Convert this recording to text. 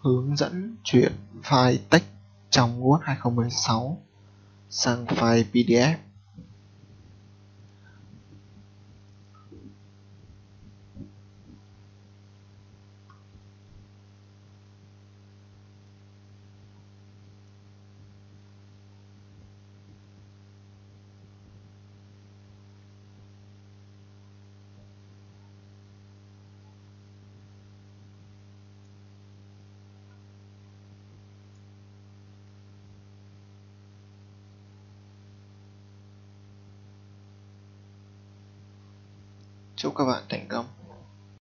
hướng dẫn chuyển file text trong Word 2016 sang file PDF. Chúc các bạn thành công.